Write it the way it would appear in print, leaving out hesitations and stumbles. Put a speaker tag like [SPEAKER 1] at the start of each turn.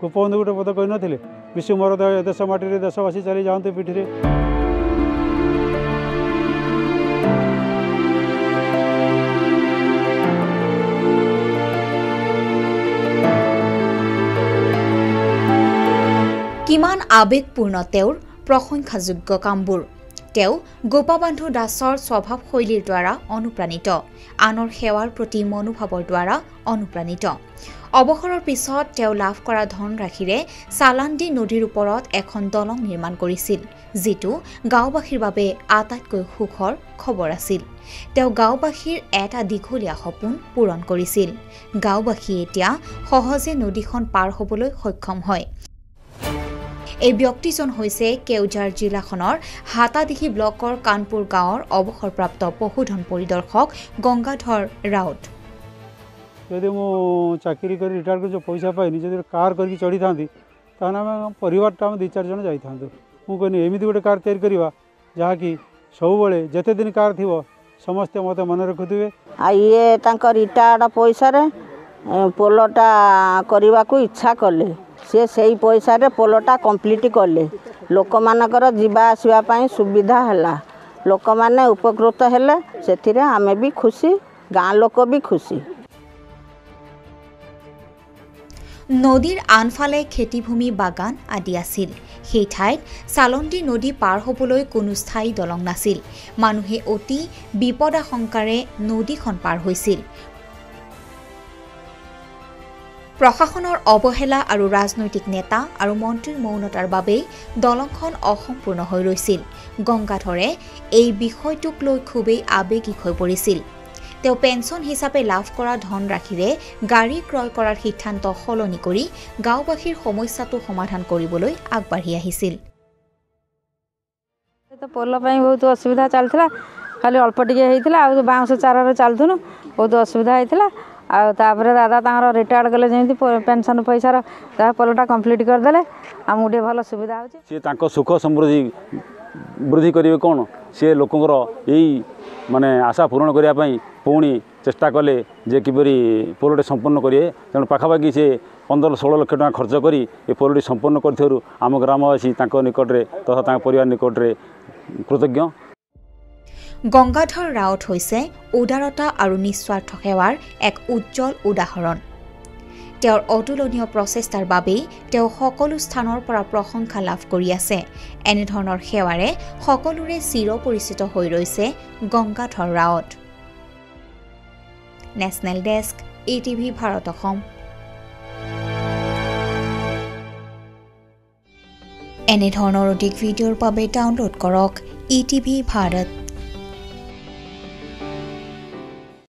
[SPEAKER 1] गोपबंधु गोटे पद कही नथिले विश्व मोर देश माटी देशवासी चली जाते पिठी
[SPEAKER 2] কিমান আবেগপূৰ্ণ তেওঁৰ প্ৰশংসাযোগ্য কামবোৰ তেওঁ গোপবন্ধু দাসৰ স্বভাৱশৈলীৰ দ্বাৰা অনুপ্ৰাণিত আনৰ সেৱাৰ প্ৰতি মনোভাৱৰ দ্বাৰা অনুপ্ৰাণিত অৱসৰৰ পিছত তেওঁ লাভ কৰা ধনৰাশিৰে সালান্দি নদীৰ ওপৰত এখন দলং নিৰ্মাণ কৰিছিল যিটো গাঁওবাসীৰ বাবে আটাইতকৈ সুখৰ খবৰ আছিল তেওঁ গাঁওবাসীৰ এটা দীঘলীয়া সপোন পূৰণ কৰিছিল গাঁওবাসী এতিয়া সহজে নদীখন পাৰ হ'বলৈ সক্ষম হয় এই ব্যক্তিজন হৈছে কেওঝাৰ জিলাখনৰ হাতাদিহি ব্লকৰ কানপুৰ গাঁৱৰ অৱসৰপ্ৰাপ্ত পশুধন পৰিদৰ্শক গংগাধৰ ৰাউত
[SPEAKER 1] যদি মু চাকরি করে রিটায়ার করে পয়সা পাইনি যদি কার করি চড়ি থাকি তাহলে আমি পরিবারটা আমি 2-4 জন যাই থাকতু মু কইনি এমিতি গোটে কার তৈরি করিবা যাকি सबुबले जेते दिन कार थिबो समस्त मते मन रखुथिबे
[SPEAKER 3] आ ये तांको रिटायर्ड पैसा रे पोलोटा करबा को इच्छा करले से सही पैसा रे पोलोटा कंप्लीट करले लोक मानकर जीवा आसीबा पई सुविधा हला लोक माने उपकृत हेले सेथिरे हमें भी खुशी गाँ लोक भी खुशी
[SPEAKER 2] নদীৰ আনফালে খেতিভূমি বাগান আদি আছিল সেই ঠাইত সালন্দি নদী পাৰ হ'বলৈ কোনো স্থায়ী দলং নাছিল মানুহে অতি বিপদাশংকাৰে নদীখন পাৰ হৈছিল প্ৰশাসনৰ অৱহেলা আৰু ৰাজনৈতিক নেতা আৰু মন্ত্ৰীৰ মৌনতাৰ বাবে দলংখন অসম্পূৰ্ণ হৈ ৰৈছিল গংগাধৰে এই বিষয়টোক লৈ খুবেই আবেগিক হৈ পৰিছিল তেওঁ পেনশন হিচাপে লাভ কৰা ধন ৰাখিৰে গাড়ী ক্ৰয় কৰাৰ সিদ্ধান্ত সলনি কৰি গাঁওবাসীৰ সমস্যাটো সমাধান কৰিবলৈ আগবাঢ়ি আহিছিল
[SPEAKER 4] তো পোল পাই বহুত অসুবিধা চালছিলা খালি অল্প টিকে হেইতিলা আর বাউঁশ চারারে চালথুনু বহুত অসুবিধা হেইতিলা আর তারপরে দাদা তাঁর রিটায়ার্ড গলে যেমনি পেনশন পয়সার পোলটা কমপ্লিট করদেলে আমি গোটে ভালো সুবিধা হচ্ছে
[SPEAKER 5] সে তাঁর সুখ সমৃদ্ধি বৃদ্ধি করবে কোণ সে লোকর এই মানে আশা পূরণ করা পুনি চেষ্টা কলে যে কিপরি পোলটি সম্পন্ন করিয়ে তেমন পাখাপাখি সে 15-16 লক্ষ টাকা খরচ করে এই পোলটি সম্পন্ন করথিবারু আম গ্রামবাসী তাঁর নিকটরে তথা তাঁর পরিবার নিকটরে কৃতজ্ঞ
[SPEAKER 2] গংগাধৰ ৰাউত হৈছে উদাৰতা আৰু নিস্বাৰ্থ সেৱাৰ এক উজ্জ্বল উদাহৰণ তেওঁৰ অতুলনীয় প্ৰচেষ্টাৰ বাবে তেওঁ সকলো স্থানৰ পৰা প্ৰশংসা লাভ কৰি আছে এনে ধৰণৰ সেৱাৰে সকলোৰে চিৰপৰিচিত হৈ ৰৈছে Gangadhar Rout national desk ETV Bharat Asom এনে ধৰণৰ অধিক ভিডিঅ'ৰ বাবে ডাউনলোড কৰক এটিভি ভাৰত